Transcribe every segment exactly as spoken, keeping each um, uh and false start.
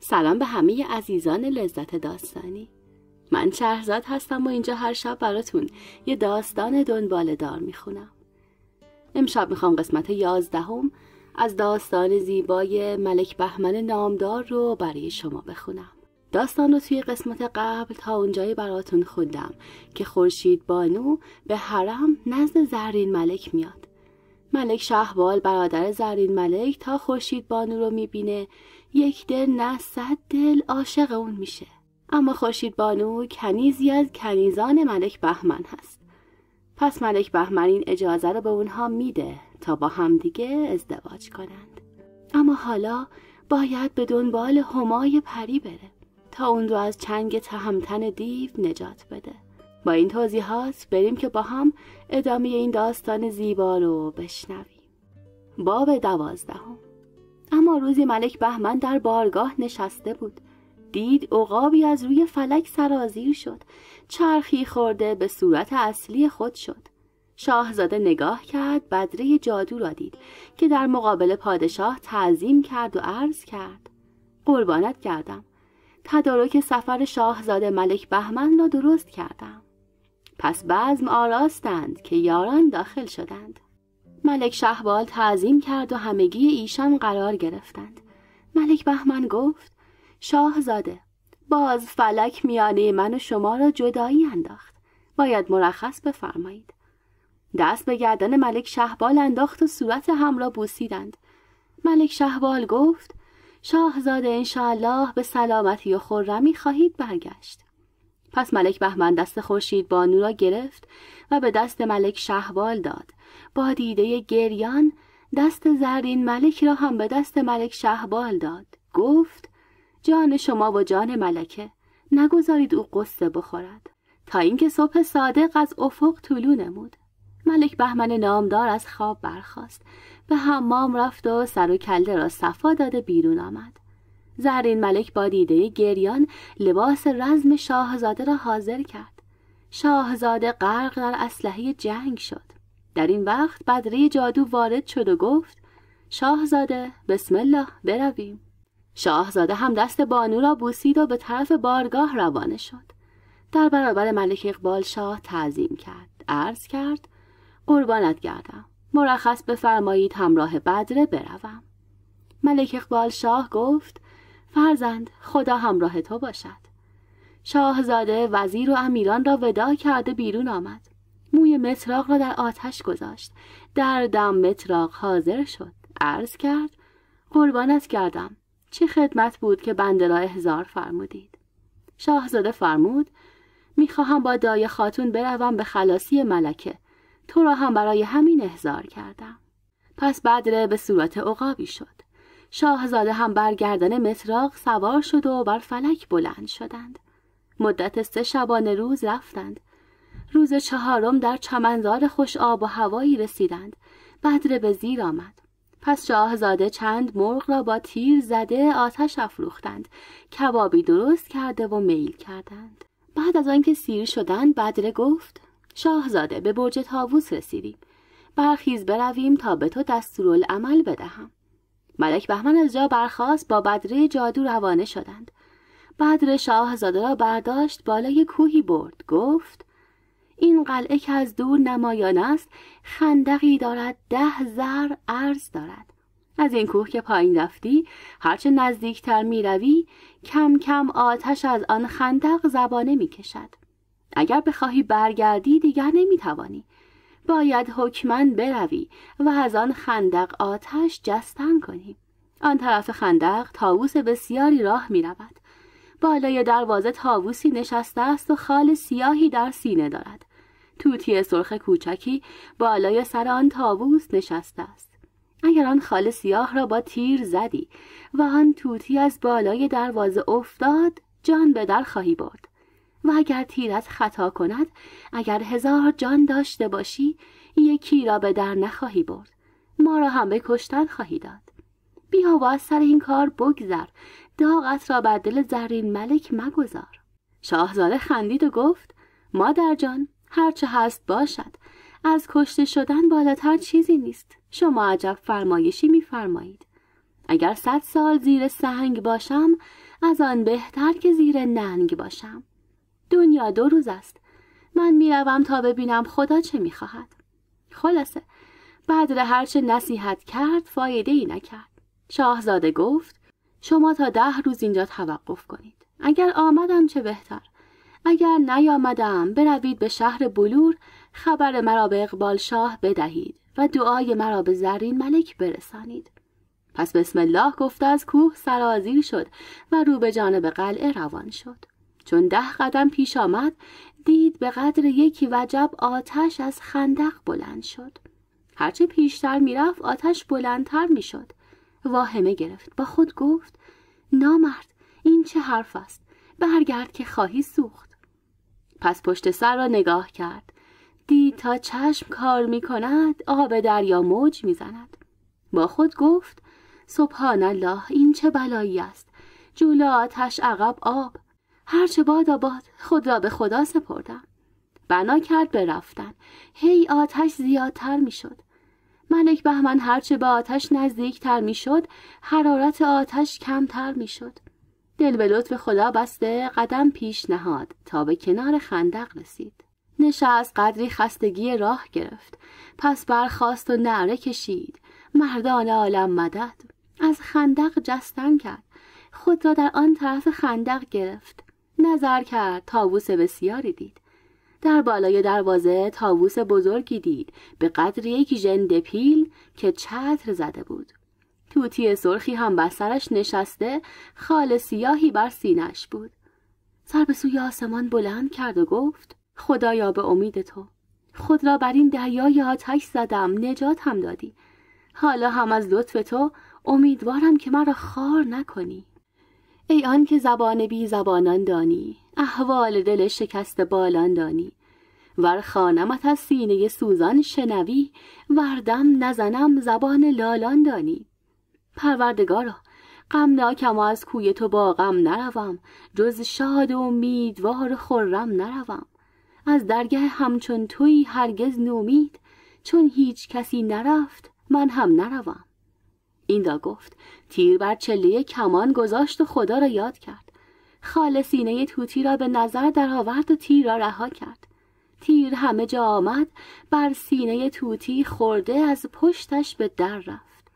سلام به همه عزیزان لذت داستانی. من شهرزاد هستم و اینجا هر شب براتون یه داستان دنباله دار میخونم. امشب میخوام قسمت یازدهم از داستان زیبای ملک بهمن نامدار رو برای شما بخونم. داستان رو توی قسمت قبل تا اونجایی براتون خوندم که خورشید بانو به حرم نزد زرین ملک میاد. ملک شهبال برادر زرین ملک تا خورشید بانو رو میبینه یک دل نه صد دل عاشق اون میشه. اما خورشید بانو کنیزی از کنیزان ملک بهمن هست. پس ملک بهمن این اجازه رو به اونها میده تا با همدیگه ازدواج کنند. اما حالا باید به دنبال همای پری بره تا اون رو از چنگ تهمتن دیو نجات بده. با این توضیحات بریم که با هم ادامه این داستان زیبا رو بشنویم. باب دوازدهم. اما روزی ملک بهمن در بارگاه نشسته بود. دید عقابی از روی فلک سرازیر شد. چرخی خورده به صورت اصلی خود شد. شاهزاده نگاه کرد، بدره جادو را دید که در مقابل پادشاه تعظیم کرد و عرض کرد: قربانت کردم. تدارک سفر شاهزاده ملک بهمن را درست کردم. پس بزم آراستند که یاران داخل شدند. ملک شهبال تعظیم کرد و همگی ایشان قرار گرفتند. ملک بهمن گفت: شاهزاده، باز فلک میانه من و شما را جدایی انداخت. باید مرخص بفرمایید. دست به گردن ملک شهبال انداخت و صورت هم را بوسیدند. ملک شهبال گفت: شاهزاده انشاءالله به سلامتی و خرمی خواهید برگشت. پس ملک بهمن دست خورشید بانو را گرفت و به دست ملک شهبال داد. با دیده گریان دست زرین ملک را هم به دست ملک شهبال داد. گفت: جان شما و جان ملکه، نگذارید او قصه بخورد. تا اینکه صبح صادق از افق طلوع نمود. ملک بهمن نامدار از خواب برخاست، به حمام رفت و سر و کله را صفا داده بیرون آمد. زرین ملک با دیده گریان لباس رزم شاهزاده را حاضر کرد. شاهزاده غرق در اسلحه جنگ شد. در این وقت بدره جادو وارد شد و گفت: شاهزاده بسم الله برویم. شاهزاده هم دست بانو را بوسید و به طرف بارگاه روانه شد. در برابر ملک اقبال شاه تعظیم کرد. عرض کرد: قربانت گردم. مرخص بفرمایید همراه بدره بروم. ملک اقبال شاه گفت: فرزند، خدا همراه تو باشد. شاهزاده وزیر و امیران را وداع کرده بیرون آمد. موی مطراق را در آتش گذاشت. در دم مطراق حاضر شد. عرض کرد: قربانت کردم. چه خدمت بود که بنده را احضار فرمودید؟ شاهزاده فرمود: میخواهم با دایه خاتون بروم به خلاصی ملکه. تو را هم برای همین احضار کردم. پس بدره به صورت عقابی شد. شاهزاده هم بر گردن مطراق سوار شد و بر فلک بلند شدند. مدت سه شبانه روز رفتند. روز چهارم در چمنزار خوش آب و هوایی رسیدند. بدره به زیر آمد. پس شاهزاده چند مرغ را با تیر زده آتش افروختند. کبابی درست کرده و میل کردند. بعد از آنکه سیر شدند بدره گفت: شاهزاده، به برج طاووس رسیدیم. برخیز برویم تا به تو دستورالعمل بدهم. ملک بهمن از جا برخاست، با بدره جادو روانه شدند. بدر شاهزاده را برداشت بالای کوهی برد. گفت: این قلعه که از دور نمایان است خندقی دارد ده زر عرض دارد. از این کوه که پایین رفتی هرچه نزدیکتر می روی کم کم آتش از آن خندق زبانه می کشد. اگر بخواهی برگردی دیگر نمی توانی. باید حکماً بروی و از آن خندق آتش جستن کنی. آن طرف خندق طاووس بسیاری راه می رود. بالای دروازه طاووسی نشسته است و خال سیاهی در سینه دارد. توتی سرخ کوچکی بالای سر آن طاووس نشسته است. اگر آن خال سیاه را با تیر زدی و آن توتی از بالای دروازه افتاد، جان به در خواهی برد. و اگر تیرت خطا کند، اگر هزار جان داشته باشی، یکی را به در نخواهی برد. ما را هم به کشتن خواهی داد. بیا و از سر این کار بگذر. داغت را بر دل زرین ملک مگذار. شاهزاده خندید و گفت: مادر جان، هرچه هست باشد. از کشته شدن بالاتر چیزی نیست. شما عجب فرمایشی می‌فرمایید. اگر صد سال زیر سنگ باشم از آن بهتر که زیر ننگ باشم. دنیا دو روز است. من میروم تا ببینم خدا چه میخواهد. خلاصه بدر هرچه نصیحت کرد فایده ای نکرد. شاهزاده گفت شما تا ده روز اینجا توقف کنید. اگر آمدم چه بهتر. اگر نیامدم بروید به شهر بلور خبر مرا به اقبال شاه بدهید و دعای مرا به زرین ملک برسانید. پس بسم الله گفته از کوه سرازیر شد و رو به جانب قلعه روان شد. چون ده قدم پیش آمد دید به قدر یکی وجب آتش از خندق بلند شد. هرچه پیشتر میرفت آتش بلندتر میشد. واهمه گرفت. با خود گفت نامرد این چه حرف است؟ برگرد که خواهی سوخت. پس پشت سر را نگاه کرد. دید تا چشم کار می کند آب دریا موج می زند. با خود گفت سبحان الله این چه بلایی است؟ جلو آتش عقب آب. هرچه باد آباد خود را به خدا سپردم. بنا کرد به رفتن. هی آتش زیادتر می شد. ملک بهمن هرچه به آتش نزدیکتر می شد حرارت آتش کمتر می شد. دل به لطف خدا بسته قدم پیش نهاد تا به کنار خندق رسید. نشست قدری خستگی راه گرفت. پس برخاست و نعره کشید مردان عالم مدد. از خندق جستن کرد. خود را در آن طرف خندق گرفت. نظر کرد طاووس بسیاری دید. در بالای دروازه طاووس بزرگی دید به قدر یک ژنده پیل که چتر زده بود. توتی سرخی هم بر سرش نشسته خال سیاهی بر سینه‌اش بود. سر به سوی آسمان بلند کرد و گفت خدایا به امید تو. خود را بر این دریای آتش زدم نجات هم دادی. حالا هم از لطف تو امیدوارم که مرا خار نکنی. ای آن که زبان بی زبانان دانی، احوال دل شکست بالان دانی. ور خوانمت از سینه سوزان شنوی، وردم نزنم زبان لالان دانی. پروردگارا غمناکم و از کوی تو با غم نروم، جز شاد و امیدوار و خرم نروم. از درگه همچون تویی هرگز نومید، چون هیچ کسی نرفت من هم نروم. این دا گفت تیر بر چله کمان گذاشت و خدا را یاد کرد. خال سینه توتی را به نظر در آورد و تیر را رها کرد. تیر همه جا آمد بر سینه توتی خورده از پشتش به در رفت.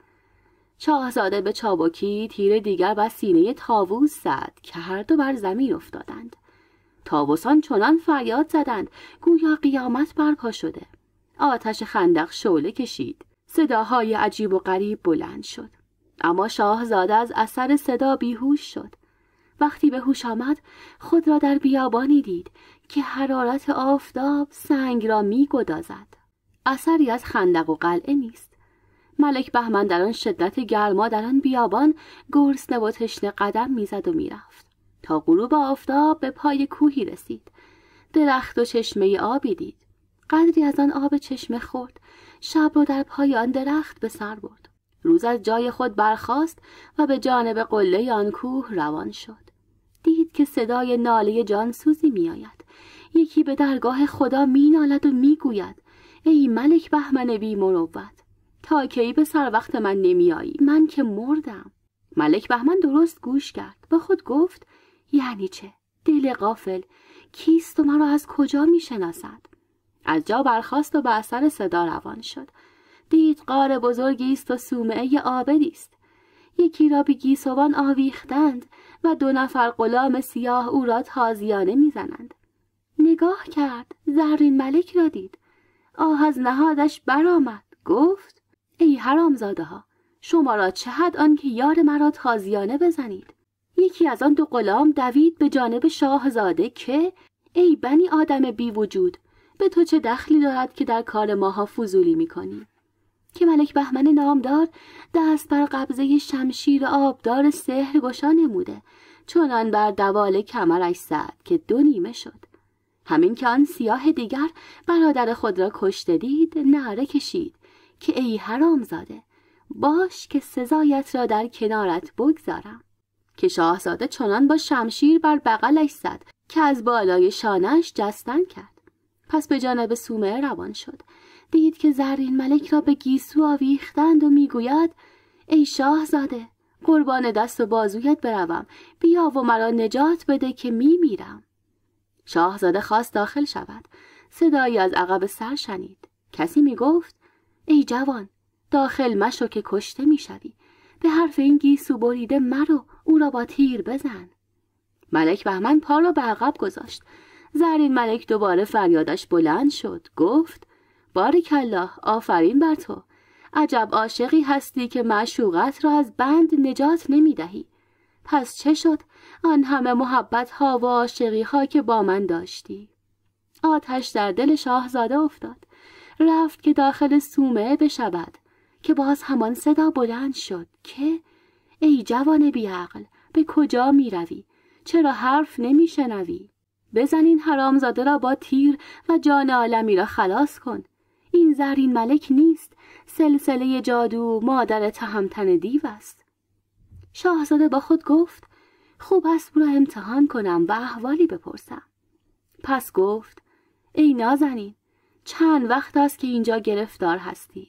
شاهزاده به چابکی تیر دیگر بر سینه طاووس زد که هر دو بر زمین افتادند. طاووسان چنان فریاد زدند گویا قیامت برپا شده. آتش خندق شعله کشید. صداهای عجیب و غریب بلند شد. اما شاهزاده از اثر صدا بیهوش شد. وقتی به هوش آمد خود را در بیابانی دید که حرارت آفتاب سنگ را می گدازد. اثری از خندق و قلعه نیست. ملک بهمن در آن شدت گرما در آن بیابان گرسنه و تشنه قدم میزد و میرفت تا غروب آفتاب به پای کوهی رسید. درخت و چشمه آبی دید. قدری از آن آب چشمه خورد. شب را در پای آن درخت به سر برد. روز از جای خود برخاست و به جانب قله آن کوه روان شد. دید که صدای ناله جانسوزی می آید. یکی به درگاه خدا می نالد و می گوید ای ملک بهمن بی مروت، تا کی به سر وقت من نمی آیی؟ من که مردم. ملک بهمن درست گوش کرد. با خود گفت یعنی چه؟ دل غافل کیست و مرا از کجا می شناسد؟ از جا برخاست و به اثر صدا روان شد. دید غار بزرگی است و صومعه عابدی است. یکی را به گیسوان آویختند و دو نفر غلام سیاه او را تازیانه میزنند. نگاه کرد، زرین ملک را دید. آه از نهادش برآمد. گفت ای حرامزاده ها، شما را چه حد آن که یار مرا تازیانه بزنید؟ یکی از آن دو غلام دوید به جانب شاهزاده که ای بنی آدم بی وجود، به تو چه دخلی دارد که در کار ماها فضولی میکنی؟ که ملک بهمن نامدار دست بر قبضه شمشیر آبدار سحر گشا نموده، چنان بر دوال کمرش زد که دو نیمه شد. همین که آن سیاه دیگر برادر خود را کشته دید، نعره کشید که ای حرامزاده، باش که سزایت را در کنارت بگذارم. که شاهزاده چنان با شمشیر بر بغلش زد که از بالای شانه‌اش جستن کرد. پس به جانب صومعه روان شد. دید که زرین ملک را به گیسو آویختند و میگوید ای شاهزاده، قربان دست و بازویت بروم، بیا و مرا نجات بده که می میرم. شاهزاده خواست داخل شود. صدایی از عقب سر شنید. کسی می گفت ای جوان، داخل مشو که کشته می شوی. به حرف این گیسو بریده مرو، او را با تیر بزن. ملک بهمن پا را به عقب گذاشت. زرین ملک دوباره فریادش بلند شد. گفت بارکالله، آفرین بر تو. عجب عاشقی هستی که معشوقت را از بند نجات نمی دهی. پس چه شد آن همه محبت ها و عاشقی ها که با من داشتی؟ آتش در دل شاهزاده افتاد. رفت که داخل صومعه بشود که باز همان صدا بلند شد که ای جوان بیعقل، به کجا می روی؟ چرا حرف نمی شنوی؟ بزن این حرامزاده را با تیر و جان عالمی را خلاص کن. این زرین ملک نیست، سلسله جادو مادر تهمتن دیو است. شاهزاده با خود گفت خوب است او را امتحان کنم و احوالی بپرسم. پس گفت ای نازنین، چند وقت است که اینجا گرفتار هستی؟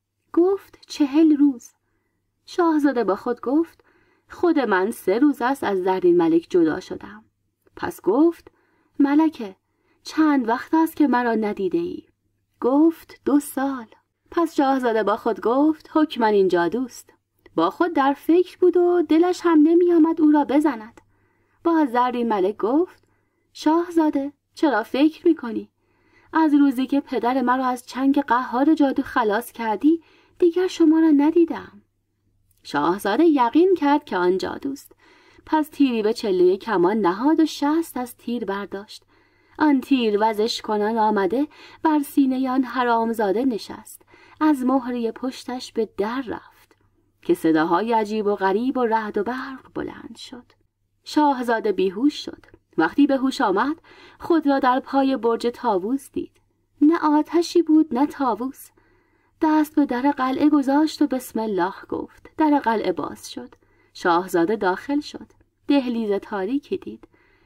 گفت چهل روز. شاهزاده با خود گفت خود من سه روز است از زرین ملک جدا شدم. پس گفت ملکه، چند وقت است که مرا ندیده ای؟ گفت دو سال. پس شاهزاده با خود گفت حکم این جادوست. با خود در فکر بود و دلش هم نمی آمد او را بزند. با زرین ملک گفت شاهزاده، چرا فکر می کنی؟ از روزی که پدر مرا از چنگ قهار جادو خلاص کردی دیگر شما را ندیدم. شاهزاده یقین کرد که آن جادوست. پس تیری به چله کمان نهاد و شست از تیر برداشت. آن تیر وزش کنان آمده بر سینه آن حرامزاده نشست. از مهره پشتش به در رفت که صداهای عجیب و غریب و رعد و برق بلند شد. شاهزاده بیهوش شد. وقتی به هوش آمد خود را در پای برج طاووس دید. نه آتشی بود نه طاووس. دست به در قلعه گذاشت و بسم الله گفت. در قلعه باز شد. شاهزاده داخل شد. دهلیز تاریکی دید.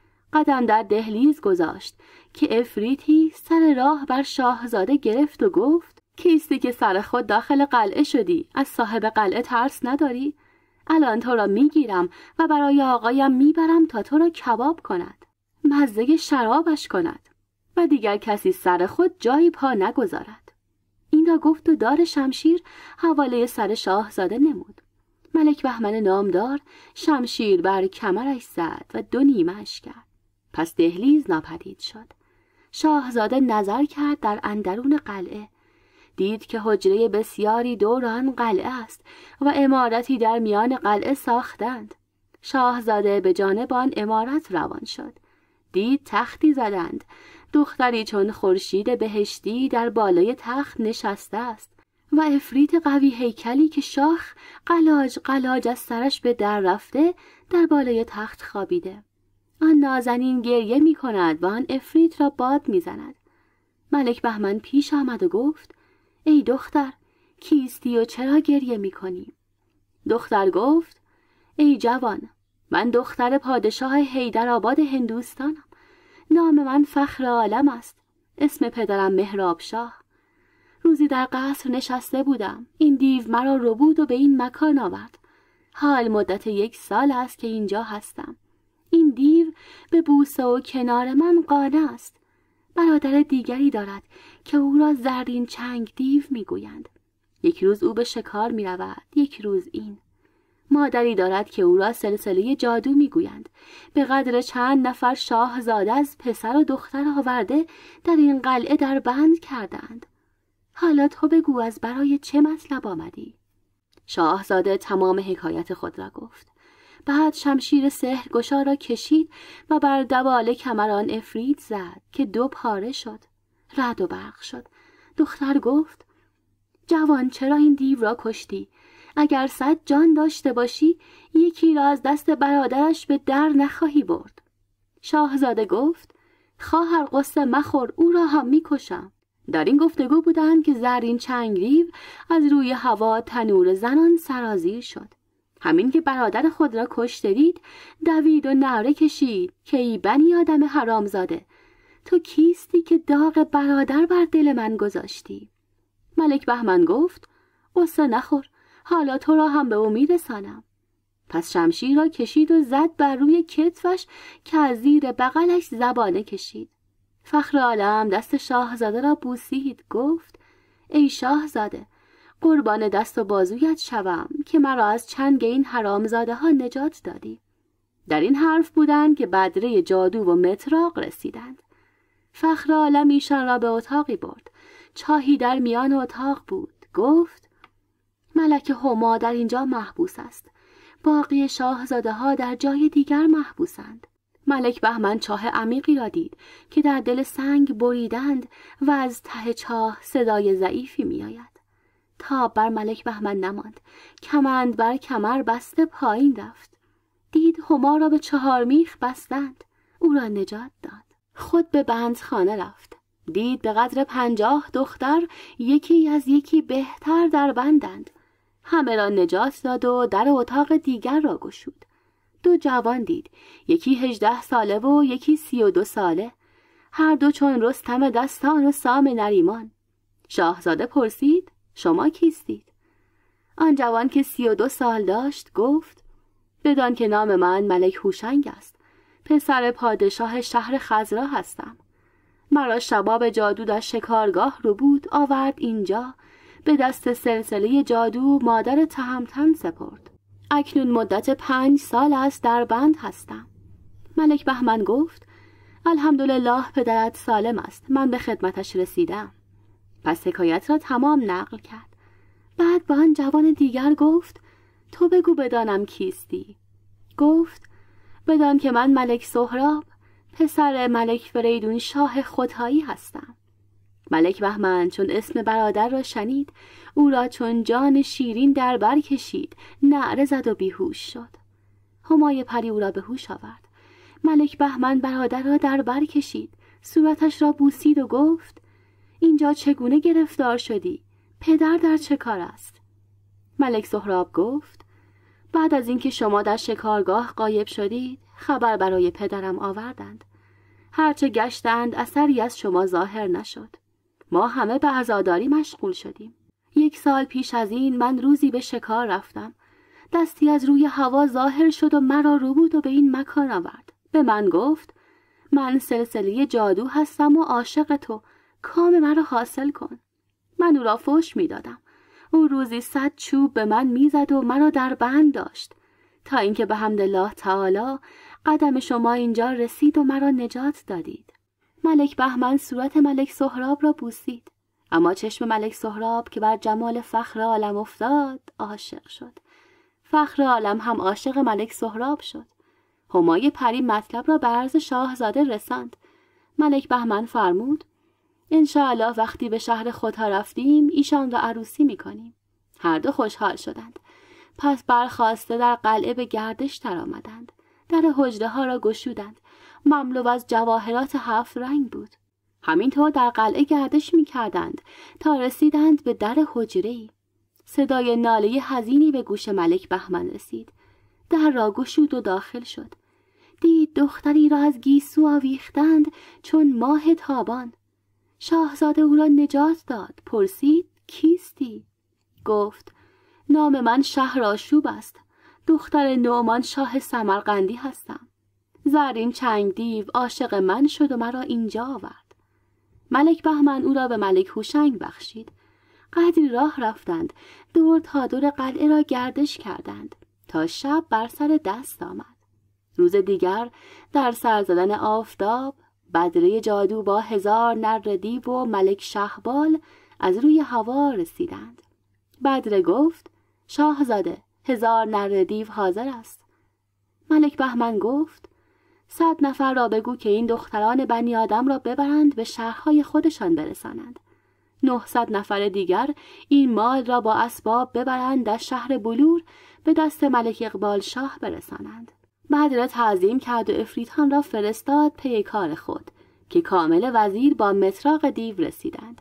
قدم در دهلیز گذاشت که افریتی سر راه بر شاهزاده گرفت و گفت کیستی که سر خود داخل قلعه شدی؟ از صاحب قلعه ترس نداری؟ الان تو را میگیرم و برای آقایم میبرم تا تو را کباب کند، مزه شرابش کند و دیگر کسی سر خود جایی پا نگذارد. این را گفت و دار شمشیر حواله سر شاهزاده نمود. ملک بهمن نامدار شمشیر بر کمرش زد و دو نیمه‌اش کرد. پس دهلیز ناپدید شد. شاهزاده نظر کرد در اندرون قلعه. دید که حجره بسیاری دور آن قلعه است و عمارتی در میان قلعه ساختند. شاهزاده به جانب آن عمارت روان شد. دید تختی زدند. دختری چون خورشید بهشتی در بالای تخت نشسته است و عفریت قوی هیکلی که شاخ قلاج قلاج از سرش به در رفته در بالای تخت خوابیده. آن نازنین گریه می کند و آن عفریت را باد می زند. ملک بهمن پیش آمد و گفت ای دختر، کیستی و چرا گریه می کنی؟ دختر گفت ای جوان، من دختر پادشاه حیدرآباد هندوستانم. نام من فخر عالم است. اسم پدرم مهراب شاه. روزی در قصر نشسته بودم. این دیو مرا ربود و به این مکان آورد. حال مدت یک سال است که اینجا هستم. این دیو به بوسه و کنار من قانع است. برادر دیگری دارد که او را زرین چنگ دیو میگویند. یک روز او به شکار می رود، یک روز این. مادری دارد که او را سلسله جادو میگویند. به قدر چند نفر شاهزاده از پسر و دختر آورده در این قلعه در بند کردند. حالا تو بگو از برای چه مطلب آمدی؟ شاهزاده تمام حکایت خود را گفت. بعد شمشیر سحرگشا را کشید و بر دوال کمران عفریت زد که دو پاره شد. رعد و برق شد. دختر گفت جوان، چرا این دیو را کشتی؟ اگر صد جان داشته باشی یکی را از دست برادرش به در نخواهی برد. شاهزاده گفت خواهر قصه مخور، او را هم میکشم. در این گفتگو بودند که زرین چنگ دیو از روی هوا تنور زنان سرازیر شد. همین که برادر خود را کشته دید دوید و نعره کشید که ای بنی آدم حرامزاده، تو کیستی که داغ برادر بر دل من گذاشتی؟ ملک بهمن گفت قصه نخور، حالا تو را هم به او میرسانم. پس شمشیر را کشید و زد بر روی کتفش که از زیر بغلش زبانه کشید. فخر عالم دست شاهزاده را بوسید، گفت: ای شاهزاده، قربان دست و بازویت شوم که مرا از چنگ این حرامزاده ها نجات دادی. در این حرف بودند که بدره جادو و مطراق رسیدند. فخر عالم ایشان را به اتاقی برد. چاهی در میان اتاق بود. گفت: ملک هما در اینجا محبوس است. باقی شاهزاده ها در جای دیگر محبوسند. ملک بهمن چاه عمیقی را دید که در دل سنگ بریدند و از ته چاه صدای ضعیفی می آید. تاب بر ملک بهمن نماند. کمند بر کمر بسته پایین رفت. دید هما را به چهار میخ بستند. او را نجات داد. خود به بندخانه رفت. دید به قدر پنجاه دختر یکی از یکی بهتر در بندند. همه را نجات داد و در اتاق دیگر را گشود. دو جوان دید، یکی هجده ساله و یکی سی و دو ساله، هر دو چون رستم دستان و سام نریمان. شاهزاده پرسید: شما کیستید؟ آن جوان که سی و دو سال داشت گفت: بدان که نام من ملک هوشنگ است، پسر پادشاه شهر خزرا هستم. مرا شباب جادو در شکارگاه رو بود آورد اینجا، به دست سلسله جادو مادر تهمتن سپرد. اکنون مدت پنج سال است در بند هستم. ملک بهمن گفت: الحمدلله پدرت سالم است، من به خدمتش رسیدم. پس حکایت را تمام نقل کرد. بعد به آن جوان دیگر گفت: تو بگو بدانم کیستی. گفت: بدان که من ملک سهراب، پسر ملک فریدون شاه ختایی هستم. ملک بهمن چون اسم برادر را شنید، او را چون جان شیرین در بر کشید، نعره زد و بیهوش شد. همای پری او را به هوش آورد. ملک بهمن برادر را در بر کشید، صورتش را بوسید و گفت: اینجا چگونه گرفتار شدی؟ پدر در چه کار است؟ ملک سهراب گفت: بعد از اینکه شما در شکارگاه غایب شدید، خبر برای پدرم آوردند. هرچه گشتند اثری از شما ظاهر نشد. ما همه به عزاداری مشغول شدیم. یک سال پیش از این من روزی به شکار رفتم. دستی از روی هوا ظاهر شد و مرا رو بود و به این مکان آورد. به من گفت: من سلسله جادو هستم و عاشق تو، کام مرا حاصل کن. من او را فحش می دادم. او روزی صد چوب به من می زد و مرا در بند داشت، تا اینکه به حمدالله تعالی قدم شما اینجا رسید و مرا نجات دادید. ملک بهمن صورت ملک سهراب را بوسید، اما چشم ملک سهراب که بر جمال فخر عالم افتاد عاشق شد. فخر عالم هم عاشق ملک سهراب شد. همای پری مطلب را به عرض شاهزاده رساند. ملک بهمن فرمود: انشاءالله وقتی به شهر خودها رفتیم ایشان را عروسی میکنیم. هر دو خوشحال شدند. پس برخاسته در قلعه به گردش در آمدند. در حجره ها را گشودند. مملو از جواهرات هفت رنگ بود. همینطور در قلعه گردش می کردند تا رسیدند به در حجره‌ای. صدای ناله حزینی به گوش ملک بهمن رسید. در را گشود و داخل شد. دید دختری را از گیسو آویختند چون ماه تابان. شاهزاده او را نجات داد. پرسید: کیستی؟ گفت: نام من شهرآشوب است. دختر نعمان شاه سمرقندی هستم. زرین چنگ دیو عاشق من شد و مرا اینجا آورد. ملک بهمن او را به ملک هوشنگ بخشید. قدری راه رفتند، دور تا دور قلعه را گردش کردند تا شب بر سر دست آمد. روز دیگر در سر زدن آفتاب بدره جادو با هزار نر دیو و ملک شهبال از روی هوا رسیدند. بدره گفت: شاهزاده، هزار نر دیو حاضر است. ملک بهمن گفت: صد نفر را بگو که این دختران بنی آدم را ببرند به شهرهای خودشان برسانند. نهصد نفر دیگر این مال را با اسباب ببرند در شهر بلور به دست ملک اقبال شاه برسانند. بدره تعظیم کرد و افریتان را فرستاد پی کار خود که کامل وزیر با مطراق دیو رسیدند.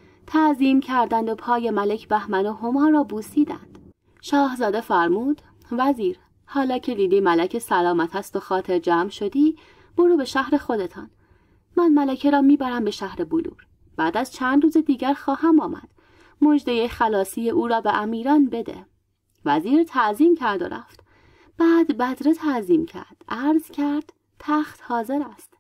تعظیم کردند و پای ملک بهمن و هما را بوسیدند. شاهزاده فرمود: وزیر، حالا که دیدی ملک سلامت است و خاطر جمع شدی، برو به شهر خودتان. من ملکه را میبرم به شهر بلور. بعد از چند روز دیگر خواهم آمد. مژده خلاصی او را به امیران بده. وزیر تعظیم کرد و رفت. بعد بدره تعظیم کرد، عرض کرد تخت حاضر است.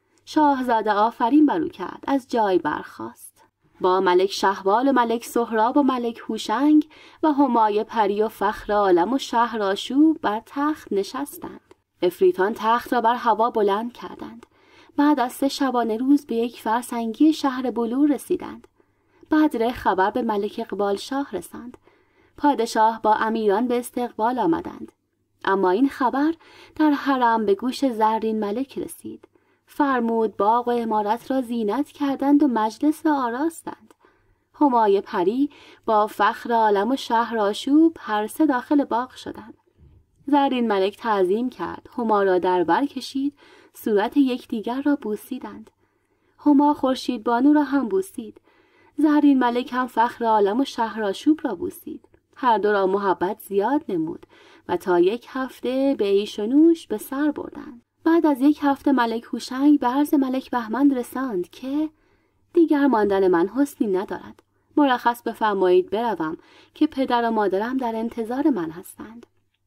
شاهزاده آفرین بر او کرد، از جای برخاست. با ملک شهبال و ملک سهراب و ملک هوشنگ و همای پری و فخر عالم و شهرآشوب بر تخت نشستند. عفریتان تخت را بر هوا بلند کردند. بعد از سه شبانه روز به یک فرسنگی شهر بلور رسیدند. بدره خبر به ملک اقبال شاه رساند. پادشاه با امیران به استقبال آمدند. اما این خبر در حرم به گوش زرین ملک رسید. فرمود باغ و عمارت را زینت کردند و مجلس را آراستند. همای پری با فخر عالم و شهرآشوب هر سه داخل باغ شدند. زرین ملک تعظیم کرد، هما را در بر کشید، صورت یکدیگر را بوسیدند. هما خورشید بانو را هم بوسید. زرین ملک هم فخر عالم و شهرآشوب را بوسید. هر دو را محبت زیاد نمود و تا یک هفته به عیش و نوش به سر بردند. بعد از یک هفته ملک هوشنگ به عرض ملک بهمن رساند که دیگر ماندن من حسنی ندارد. مرخص بفرمایید بروم که پدر و مادرم در انتظار من هستند.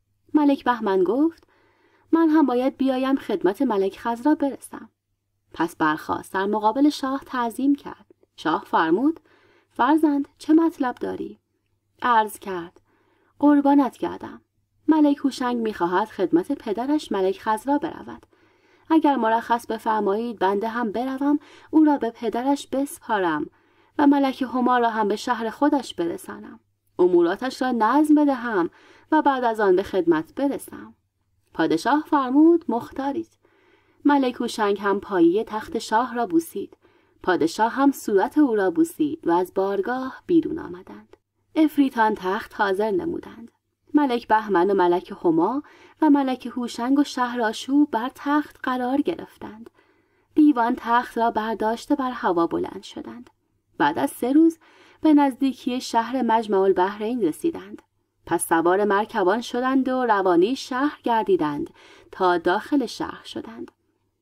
ملک بهمن گفت من هم باید بیایم خدمت ملک خضرا برسم. پس برخاست، در مقابل شاه تعظیم کرد. شاه فرمود فرزند چه مطلب داری؟ عرض کرد قربانت گردم. ملک هوشنگ می‌خواهد خدمت پدرش ملک خضرا برود. اگر مرخص بفرمایید بنده هم بروم او را به پدرش بسپارم و ملک هما را هم به شهر خودش برسانم. اموراتش را نظم بدهم و بعد از آن به خدمت برسم. پادشاه فرمود مختارید. ملک هوشنگ هم پایه تخت شاه را بوسید. پادشاه هم صورت او را بوسید و از بارگاه بیرون آمدند. عفریتان تخت حاضر نمودند. ملک بهمن و ملک هما و ملک هوشنگ و شهرآشوب بر تخت قرار گرفتند. دیوان تخت را برداشته بر هوا بلند شدند. بعد از سه روز به نزدیکی شهر مجمع البحرین رسیدند. پس سوار مرکبان شدند و روانی شهر گردیدند تا داخل شهر شدند.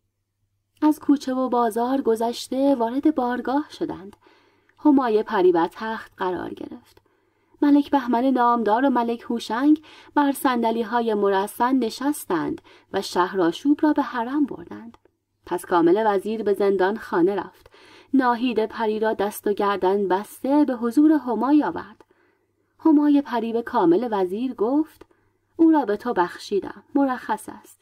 از کوچه و بازار گذشته وارد بارگاه شدند. همای پری بر تخت قرار گرفت. ملک بهمن نامدار و ملک هوشنگ بر صندلی‌های مرصع نشستند و شهرآشوب را به حرم بردند. پس کامل وزیر به زندان خانه رفت. ناهید پری را دست و گردن بسته به حضور همای آورد. همای پری به کامل وزیر گفت او را به تو بخشیدم، مرخص است.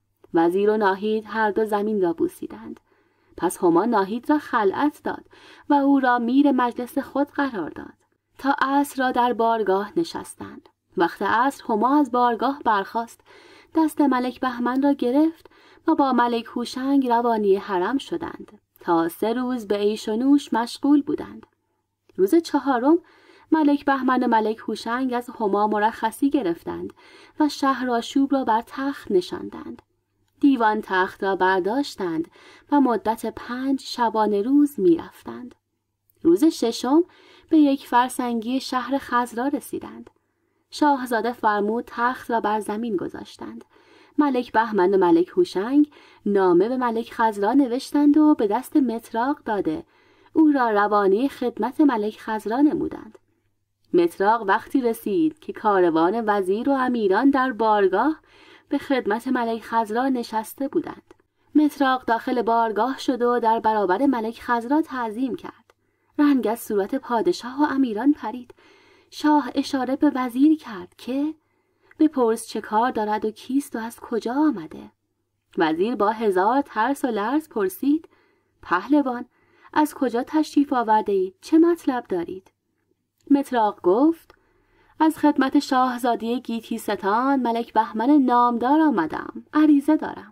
وزیر و ناهید هر دو زمین را بوسیدند. پس هما ناهید را خلعت داد و او را میر مجلس خود قرار داد. تا عصر را در بارگاه نشستند. وقت عصر هما از بارگاه برخاست، دست ملک بهمن را گرفت و با ملک هوشنگ روانی حرم شدند. تا سه روز به عیش و نوش مشغول بودند. روز چهارم ملک بهمن و ملک هوشنگ از هما مرخصی گرفتند و شهرآشوب را بر تخت نشاندند. دیوان تخت را برداشتند و مدت پنج شبانه روز می رفتند. روز ششم به یک فرسنگی شهر خضرا رسیدند. شاهزاده فرمود تخت را بر زمین گذاشتند. ملک بهمن و ملک هوشنگ نامه به ملک خضرا نوشتند و به دست مطراق داده او را روانی خدمت ملک خضرا نمودند. مطراق وقتی رسید که کاروان وزیر و امیران در بارگاه به خدمت ملک خضرا نشسته بودند. مطراق داخل بارگاه شد و در برابر ملک خضرا تعظیم کرد. رنگ از صورت پادشاه و امیران پرید. شاه اشاره به وزیر کرد که بپرس چه کار دارد و کیست و از کجا آمده. وزیر با هزار ترس و لرز پرسید پهلوان از کجا تشریف آورده اید؟ چه مطلب دارید؟ مطراق گفت از خدمت شاهزاده گیتی ستان ملک بهمن نامدار آمدم، عریضه دارم.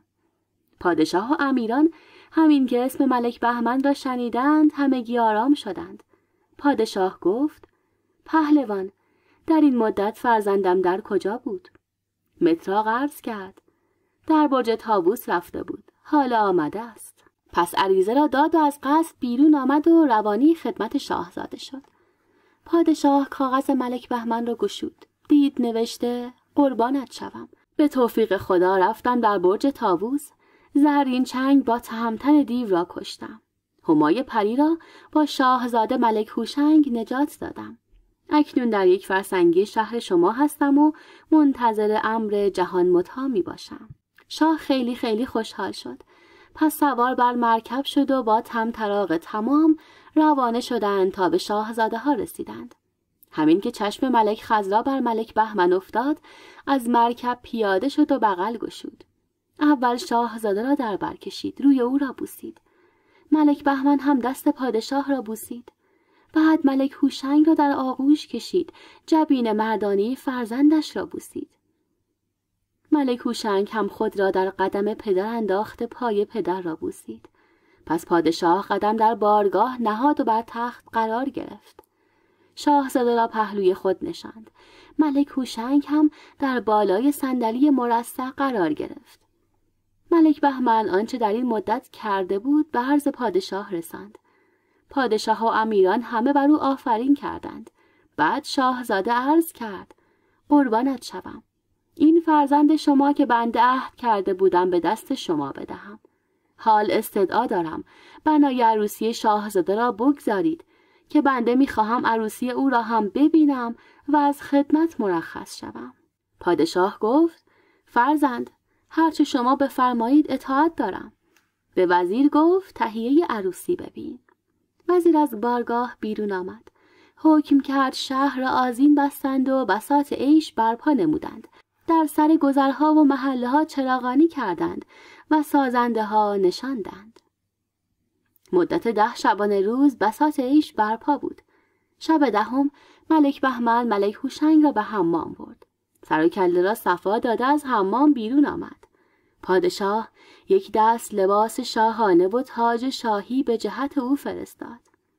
پادشاه و امیران همین که اسم ملک بهمن را شنیدند همگی آرام شدند. پادشاه گفت پهلوان در این مدت فرزندم در کجا بود؟ مطراق عرض کرد در برج طاووس رفته بود، حالا آمده است. پس عریضه را داد و از قصر بیرون آمد و روانی خدمت شاهزاده شد. پادشاه کاغذ ملک بهمن را گشود. دید نوشته قربانت شوم. به توفیق خدا رفتم در برج طاووس. زرین چنگ با تهمتن دیو را کشتم. همای پری را با شاهزاده ملک هوشنگ نجات دادم. اکنون در یک فرسنگی شهر شما هستم و منتظر امر جهان متا می باشم. شاه خیلی خیلی خوشحال شد. پس سوار بر مرکب شد و با طمطراق تمام روانه شدند تا به شاهزاده ها رسیدند. همین که چشم ملک خضرا بر ملک بهمن افتاد، از مرکب پیاده شد و بغل گشود. اول شاهزاده را در بر کشید، روی او را بوسید. ملک بهمن هم دست پادشاه را بوسید. بعد ملک هوشنگ را در آغوش کشید، جبین مردانی فرزندش را بوسید. ملک هوشنگ هم خود را در قدم پدر انداخت، پای پدر را بوسید. پس پادشاه قدم در بارگاه نهاد و بر تخت قرار گرفت. شاهزاده را پهلوی خود نشاند. ملک هوشنگ هم در بالای صندلی مرصع قرار گرفت. ملک بهمن آنچه در این مدت کرده بود به عرض پادشاه رساند. پادشاه و امیران همه بر او آفرین کردند. بعد شاهزاده عرض کرد: قربانت شوم. این فرزند شما که بنده عهد کرده بودم به دست شما بدهم. حال استدعا دارم بنای عروسی شاهزاده را بگذارید که بنده میخواهم عروسی او را هم ببینم و از خدمت مرخص شوم. پادشاه گفت: فرزند، هرچه شما بفرمایید اطاعت دارم. به وزیر گفت: تهیه عروسی ببین. وزیر از بارگاه بیرون آمد. حکم کرد شهر را آذین بستند و بساط عیش برپا نمودند. در سر گذرها و محله ها چراغانی کردند و سازنده ها نشاندند. مدت ده شبانه روز بساط عیش برپا بود. شب دهم ملک بهمن ملک هوشنگ را به حمام برد. سر و کله را صفا داده از حمام بیرون آمد. پادشاه یک دست لباس شاهانه و تاج شاهی به جهت او فرستاد.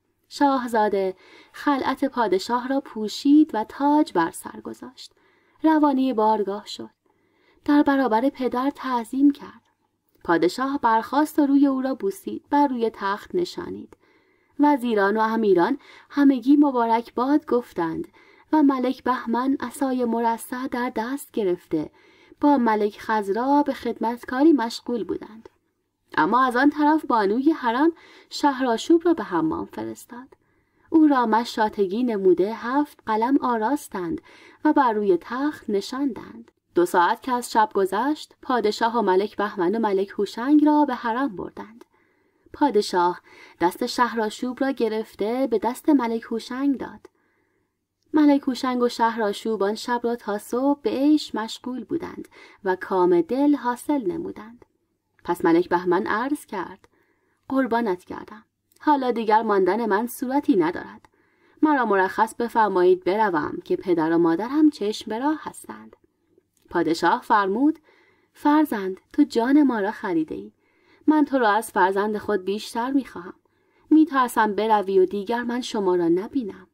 شاهزاده خلعت پادشاه را پوشید و تاج بر سر گذاشت. روانه بارگاه شد. در برابر پدر تعظیم کرد. پادشاه برخاست و روی او را بوسید، بر روی تخت نشانید. وزیران و امیران همگی مبارک باد گفتند و ملک بهمن عصای مرصع در دست گرفته با ملک خضرا به خدمتکاری مشغول بودند. اما از آن طرف بانوی حرم شهرآشوب را به حمام فرستاد. او را مشاطگی نموده هفت قلم آراستند و بر روی تخت نشاندند. دو ساعت که از شب گذشت، پادشاه و ملک بهمن و ملک هوشنگ را به حرم بردند. پادشاه دست شهرآشوب را گرفته به دست ملک هوشنگ داد. ملک هوشنگ و شهرآشوب آن شب را تا صبح به عیش مشغول بودند و کام دل حاصل نمودند. پس ملک بهمن عرض کرد: قربانت کردم. حالا دیگر ماندن من صورتی ندارد. مرا مرخص بفرمایید بروم که پدر و مادرم چشم به راه هستند. پادشاه فرمود: فرزند، تو جان ما را خریده ای. من تو را از فرزند خود بیشتر میخواهم. میترسم بروی و دیگر من شما را نبینم.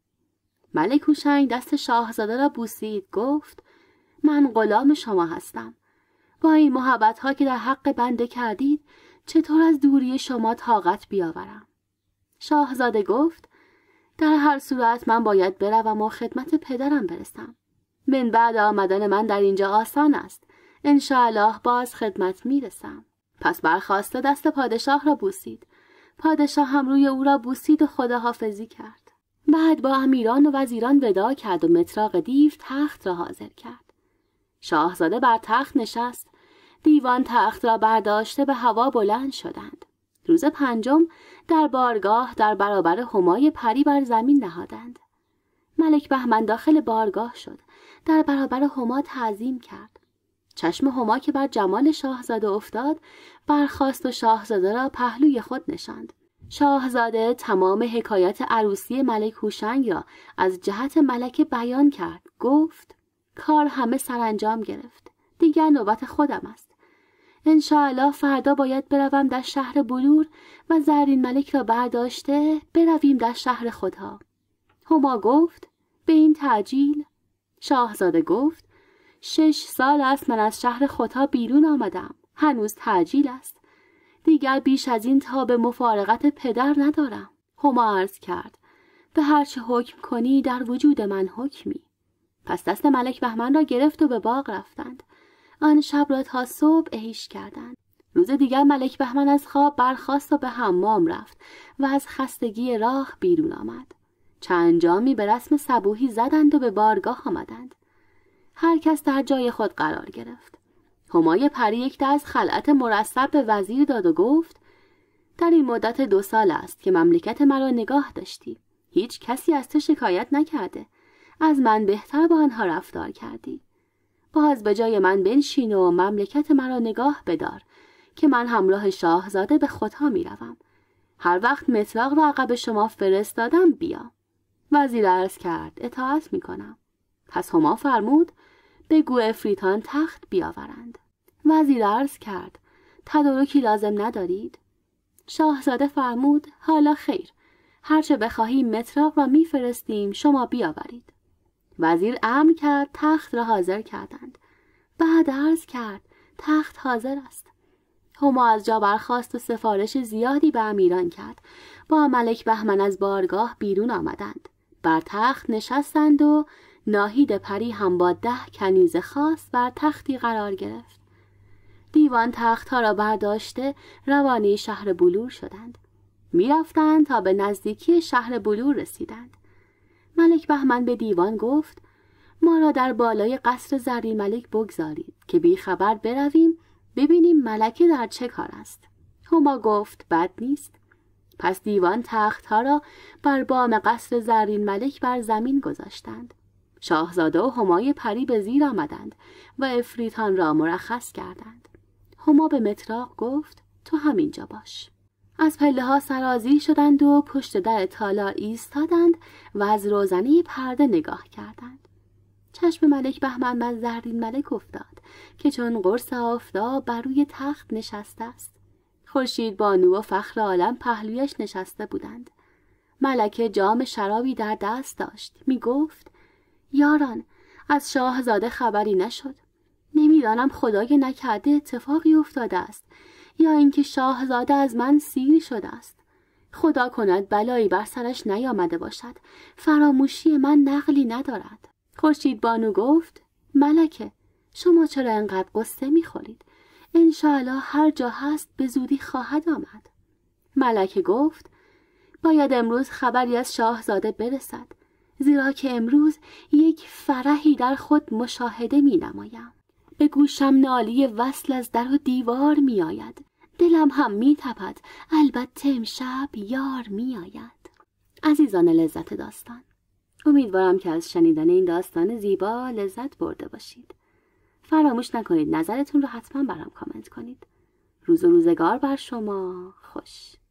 ملک هوشنگ دست شاهزاده را بوسید، گفت: من غلام شما هستم. با این محبت ها که در حق بنده کردید چطور از دوری شما طاقت بیاورم؟ شاهزاده گفت: در هر صورت من باید بروم و خدمت پدرم برسم. من بعد آمدن من در اینجا آسان است. انشاءالله باز خدمت میرسم. پس برخاسته دست پادشاه را بوسید. پادشاه هم روی او را بوسید و خداحافظی کرد. بعد با امیران و وزیران وداع کرد و مطراق دیو تخت را حاضر کرد. شاهزاده بر تخت نشست. دیوان تخت را برداشته به هوا بلند شدند. روز پنجم در بارگاه در برابر همای پری بر زمین نهادند. ملک بهمن داخل بارگاه شد. در برابر هما تعظیم کرد. چشم هما که بر جمال شاهزاده افتاد، برخاست و شاهزاده را پهلوی خود نشاند. شاهزاده تمام حکایت عروسی ملک هوشنگ را از جهت ملکه بیان کرد. گفت: کار همه سرانجام گرفت. دیگر نوبت خودم است. انشاءالله فردا باید بروم در شهر بلور و زرین ملک را برداشته برویم در شهر خودها. هما گفت: به این تعجیل؟ شاهزاده گفت: شش سال است من از شهر خودها بیرون آمدم. هنوز تعجیل است. دیگر بیش از این تا به مفارقت پدر ندارم. هما عرض کرد: به هر چه حکم کنی در وجود من حکمی. پس دست ملک بهمن را گرفت و به باغ رفتند. آن شب را تا صبح عیش کردند. روز دیگر ملک بهمن از خواب برخاست و به حمام رفت و از خستگی راه بیرون آمد. چند جامی به رسم صبوحی زدند و به بارگاه آمدند. هر کس در جای خود قرار گرفت. همای پری یک دست خلعت مرصع به وزیر داد و گفت: در این مدت دو سال است که مملکت مرا نگاه داشتی. هیچ کسی از تو شکایت نکرده. از من بهتر با آنها رفتار کردی. باز به جای من بنشین و مملکت مرا نگاه بدار که من همراه شاهزاده به خودها می روم. هر وقت مطراق را عقب شما فرستادم بیا. وزیر عرض کرد: اطاعت می کنم. پس هما فرمود: بگو افریتان تخت بیاورند. وزیر عرض کرد: تدارکی لازم ندارید؟ شاهزاده فرمود: حالا خیر، هرچه بخواهی مطراق را میفرستیم شما بیاورید. وزیر امر کرد تخت را حاضر کردند. بعد عرض کرد: تخت حاضر است. هما از جا برخاست و سفارش زیادی به امیران کرد. با ملک بهمن از بارگاه بیرون آمدند. بر تخت نشستند و ناهید پری هم با ده کنیز خاص بر تختی قرار گرفت. دیوان تختها را برداشته روانه شهر بلور شدند. می رفتند تا به نزدیکی شهر بلور رسیدند. ملک بهمن به دیوان گفت: ما را در بالای قصر زرین ملک بگذارید که بی خبر برویم ببینیم ملکه در چه کار است. هما گفت: بد نیست. پس دیوان تختها را بر بام قصر زرین ملک بر زمین گذاشتند. شاهزاده و همای پری به زیر آمدند و افریتان را مرخص کردند. هما به مطراق گفت: تو همینجا باش. از پله ها سرازیر شدند و پشت در تالار ایستادند و از روزنه پرده نگاه کردند. چشم ملک بهمن بر زرین ملک افتاد که چون قرص آفتاب بر روی تخت نشسته است. خورشید بانو و فخر عالم پهلویش نشسته بودند. ملکه جام شرابی در دست داشت. می گفت: یاران، از شاهزاده خبری نشد. نمیدانم خدای نکرده اتفاقی افتاده است یا اینکه شاهزاده از من سیر شده است. خدا کند بلایی بر سرش نیامده باشد. فراموشی من نقلی ندارد. خورشید بانو گفت: ملکه، شما چرا انقدر قصه میخورید؟ انشاءالله هر جا هست به زودی خواهد آمد. ملکه گفت: باید امروز خبری از شاهزاده برسد، زیرا که امروز یک فرحی در خود مشاهده می نمایم. به گوشم نالی وصل از در و دیوار می آید. دلم هم می تپد، البته امشب یار می آید. عزیزان لذت داستان، امیدوارم که از شنیدن این داستان زیبا لذت برده باشید. فراموش نکنید نظرتون رو حتما برام کامنت کنید. روز و روزگار بر شما خوش.